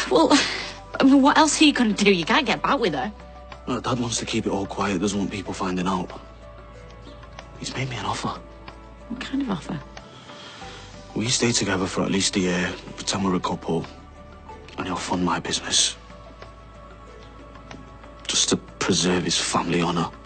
Well, I mean, what else are you going to do? You can't get back with her. No, Dad wants to keep it all quiet, doesn't want people finding out. He's made me an offer. What kind of offer? We stay together for at least a year, pretend we're a couple, and he'll fund my business. Just to preserve his family honour.